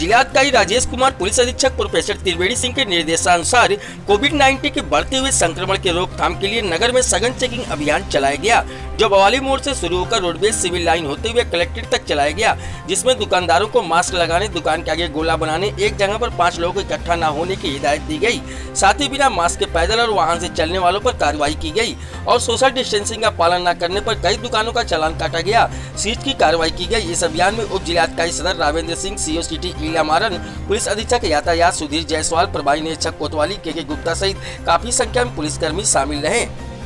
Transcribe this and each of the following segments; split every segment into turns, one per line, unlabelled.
जिलाधिकारी राजेश कुमार, पुलिस अधीक्षक प्रोफेसर त्रिवेणी सिंह के निर्देशानुसार कोविड-19 के बढ़ते हुए संक्रमण के रोकथाम के लिए नगर में सघन चेकिंग अभियान चलाया गया, जो बवाली मोड़ से शुरू होकर रोडवेज सिविल लाइन होते हुए कलेक्ट्रेट तक चलाया गया, जिसमें दुकानदारों को मास्क लगाने, दुकान के आगे गोला बनाने, एक जगह पर 5 लोगों को इकट्ठा न होने की हिदायत दी गई। साथ ही बिना मास्क के पैदल और वाहन से चलने वालों पर कार्रवाई की गई और सोशल डिस्टेंसिंग का पालन न करने पर कई दुकानों का चालान काटा गया, सीज की कार्रवाई की गई। इस अभियान में उप जिलाधिकारी सदर Ravendra Singh, CO city Ila Maran, police अधीक्षक यातायात सुधीर जायसवाल, प्रभारी निरीक्षक कोतवाली के गुप्ता सहित काफी संख्या में पुलिसकर्मी शामिल रहे।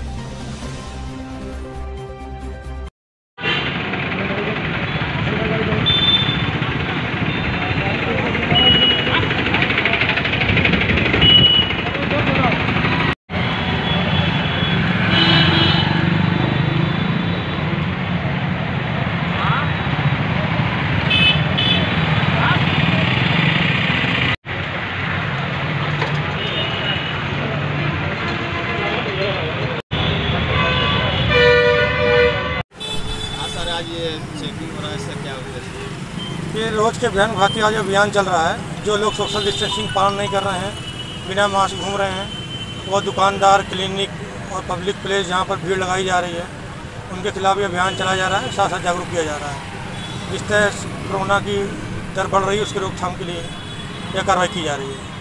आज ये चेकिंग हो रहा है, इसका क्या उद्देश्य?
ये रोज़ के अभियान भांति आज अभियान चल रहा है। जो लोग सोशल डिस्टेंसिंग पालन नहीं कर रहे हैं, बिना मास्क घूम रहे हैं, वो दुकानदार, क्लिनिक और पब्लिक प्लेस जहाँ पर भीड़ लगाई जा रही है, उनके खिलाफ ये अभियान चलाया जा रहा है। साथ साथ जागरूक किया जा रहा है। जिस तरह कोरोना की दर बढ़ रही है, उसकी रोकथाम के लिए यह कार्रवाई की जा रही है।